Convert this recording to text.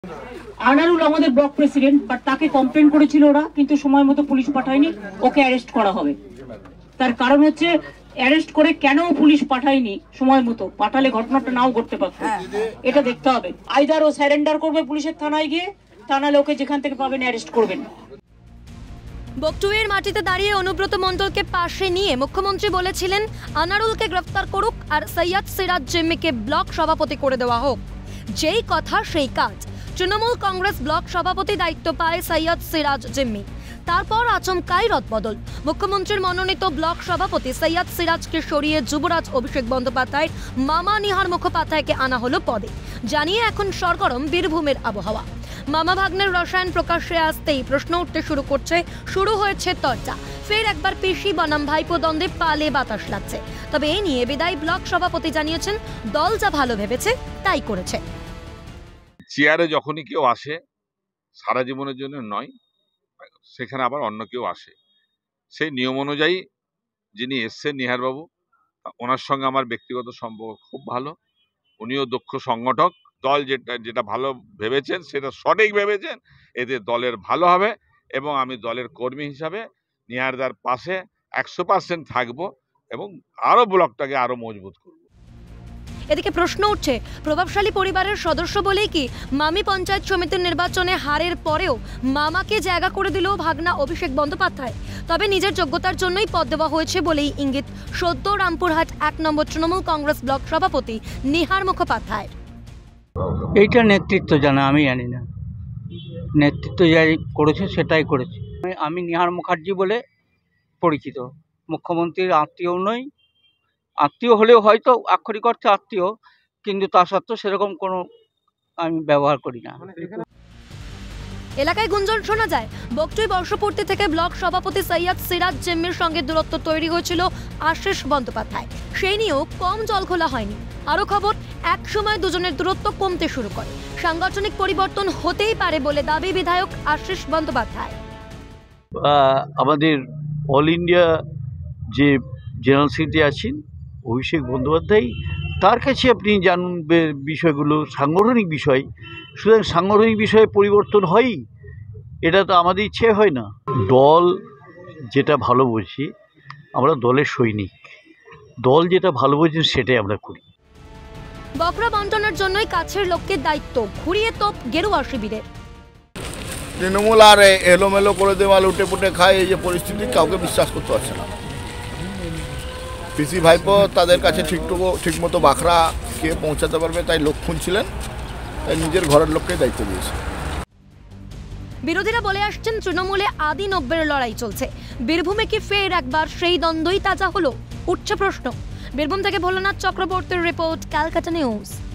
আনারুল আমাদের block president, but তাকে complain করেছিল ওরা, কিন্তু সময় মতো পুলিশ পাঠায়নি, ওকে অ্যারেস্ট করা হবে। তার কারণ হচ্ছে অ্যারেস্ট করে কেন পুলিশ পাঠায়নি সময় মতো, পাঠালে ঘটনাটা নাও ঘটতে পারতো, এটা দেখতে হবে। আইদার ও সারেন্ডার করবে পুলিশের থানায় গিয়ে, তা নাহলে ওকে যেখান থেকে পাবেন অ্যারেস্ট করবেন। বকটুয়ের মাটিতে দাঁড়িয়ে অনুব্রত মণ্ডলকে পাশে নিয়ে মুখ্যমন্ত্রী বলেছিলেন আনারুলকে গ্রেফতার করুক আর সৈয়দ সিরাজ জিম্মিকে ব্লক সভাপতি করে দেওয়া হোক। যেই কথা সেই কাজ। তৃণমূল কংগ্রেস ব্লক সভাপতি দায়িত্ব পায় সৈয়দ সিরাজ জিম্মি। তারপর আচমকাই রদবদল। মুখ্যমন্ত্রীর মনোনীত ব্লক সভাপতি সৈয়দ সিরাজকে সরিয়ে যুবরাজ অভিষেক বন্দ্যোপাধ্যায়ের মামা নিহার মুখোপাধ্যায়কে আনা হলো পদে। জানিয়ে এখন সরগরম বীরভূমের আবহাওয়া। মামা ভাগ্নের রসায়ন প্রকাশ্যে আসতেই প্রশ্ন উঠতে শুরু হয়েছে চর্চা। ফের একবার পিসি বনাম ভাইপো দ্বন্দ্বে পালে বাতাস লাগছে। তবে এই নিয়ে বিদায়ী ব্লক সভাপতি জানিয়েছেন দল যা ভালো ভেবেছে তাই করেছে। চেয়ারে যখনই কেউ আসে সারা জীবনের জন্য নয়, সেখানে আবার অন্য কেউ আসে। সেই নিয়ম অনুযায়ী যিনি এসছেন নিহারবাবু, ওনার সঙ্গে আমার ব্যক্তিগত সম্পর্ক খুব ভালো। উনিও দক্ষ সংগঠক। দল যেটা ভালো ভেবেছেন সেটা সঠিক ভেবেছেন, এতে দলের ভালো হবে এবং আমি দলের কর্মী হিসাবে নিহারদার পাশে 100% থাকবো এবং আরো ব্লকটাকে আরো মজবুত করব। এদিকে প্রশ্ন উঠছে, প্রভাবশালী পরিবারের সদস্য বলেই কি মামি পঞ্চায়েত সমিতির নির্বাচনে হারের পরেও মামাকে জায়গা করে দিল ভাগনা অভিষেক বন্দ্যোপাধ্যায়? তবে নিজের যোগ্যতার জন্যই পদ দেওয়া হয়েছে বলেই ইঙ্গিত সদ্য রামপুরহাট 1 নম্বর তৃণমূল কংগ্রেস ব্লক সভাপতি নিহার মুখোপাধ্যায়। এইটা নেতৃত্ব জানা, আমি জানি না। নেতৃত্ব যাই করেছে সেটাই করেছে। আমি নিহার মুখার্জি বলে পরিচিত, মুখ্যমন্ত্রীর আত্মীয় নই। আত্মীয় হলেও হয়তো আক্ষরিক অর্থে আত্মীয়, কিন্তু তা সত্ত্বেও সেরকম কোনো আমি ব্যবহার করি না। এলাকায় গুঞ্জন শোনা যায়, বকটুই বর্ষপূর্তি থেকে ব্লক সভাপতি সৈয়দ সিরাজ জিম্মির সঙ্গে দূরত্ব তৈরি হয়েছিল আশিস বন্দ্যোপাধ্যায়। সেই নিয়েও কম জল খোলা হয়নি। আরো খবর, এক সময় দুজনের দূরত্ব কমতে শুরু করে। সাংগঠনিক পরিবর্তন হতেই পারে বলে দাবি বিধায়ক আশিস বন্দ্যোপাধ্যায়। আমাদের অল ইন্ডিয়া যে জেনারেল সেক্রেটারি আছেন অভিষেক বন্দ্যোপাধ্যায়, তার কাছে আপনি জানবেন বিষয়গুলো সাংগঠনিক বিষয়। সুতরাং সাংগঠনিক বিষয়ে পরিবর্তন হয়ই, এটা তো আমাদের ইচ্ছে হয় না। দল যেটা ভালো বোঝে, আমরা দলের সৈনিক, দল যেটা ভালো বোঝে সেটাই আমরা করি। বকরা বন্টনের জন্যই কাছের লোকের দায়িত্ব, ঘুরিয়ে তোপ গেরুয়া শিবিরের। তৃণমূল আর এলোমেলো করে দেওয়া লুটে পুটে খায়, এই যে পরিস্থিতি, কাউকে বিশ্বাস করতে পারছে না। পিসি ভাইপো তাদের কাছে ঠিকমতো বাখরা কে পৌঁছাতে পারবে তাই লোক খুঁজছিলেন, তাই নিজের ঘরের লোককে দায়িত্ব দিয়েছে। বিরোধীরা বলে আসছেন তৃণমূলে আদি 90-এর লড়াই চলছে। বীরভূমে কি ফের একবার সেই দ্বন্দ্বই তাজা হলো, উঠছে প্রশ্ন। বীরভূম থেকে ভোলানাথ চক্রবর্তীর রিপোর্ট, ক্যালকাটা নিউজ।